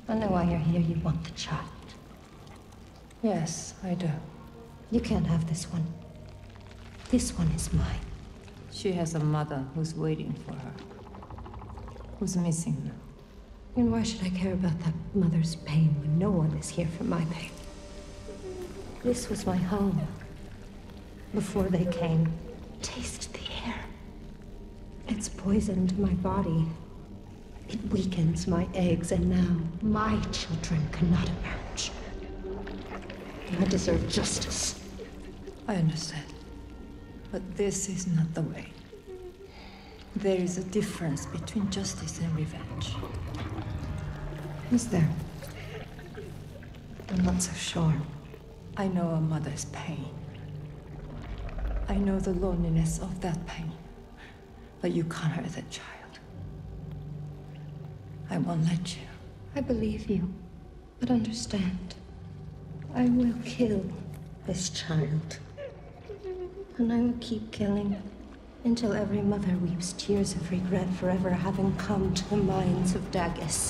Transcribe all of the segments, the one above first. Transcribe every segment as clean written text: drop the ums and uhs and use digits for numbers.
I know why you're here. You want the child. Yes, I do. You can't have this one. This one is mine. She has a mother who's waiting for her. Who's missing. And why should I care about that mother's pain when no one is here for my pain? This was my home. Before they came. Taste the air. It's poisoned my body. It weakens my eggs, and now my children cannot emerge. I deserve justice. I understand. But this is not the way. There is a difference between justice and revenge. Is there? I'm not so sure. I know a mother's pain. I know the loneliness of that pain. But you can't hurt that child. I won't let you. I believe you, but understand. I will kill this child. And I will keep killing until every mother weeps tears of regret for ever having come to the mines of Daggis.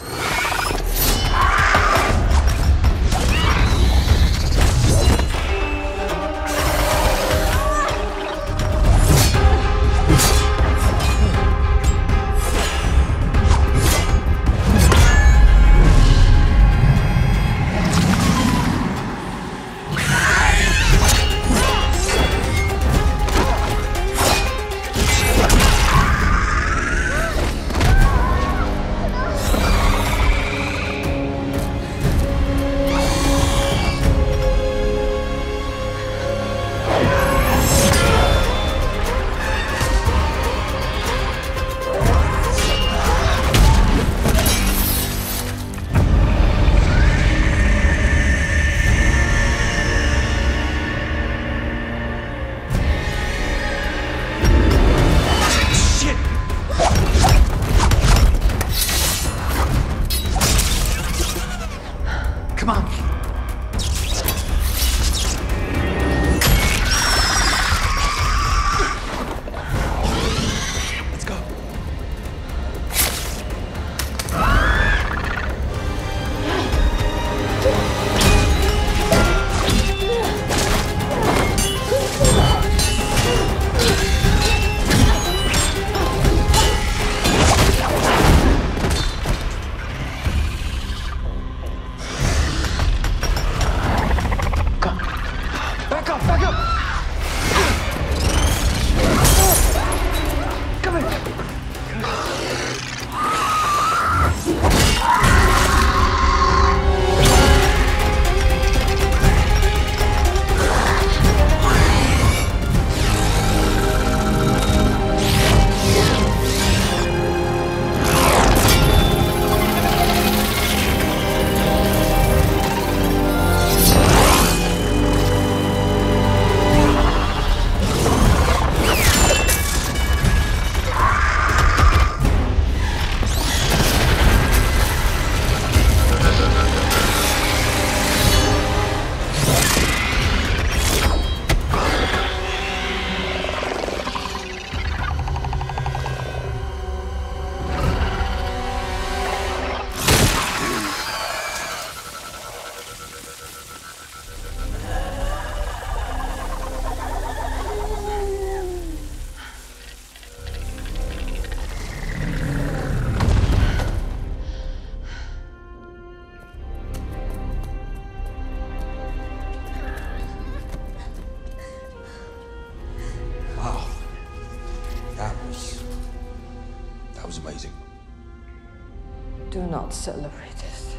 Do not celebrate this.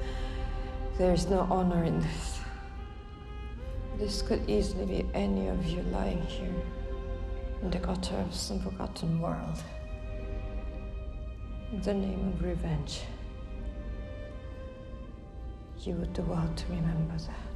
There is no honor in this. This could easily be any of you lying here in the gutter of some forgotten world. In the name of revenge. You would do well to remember that.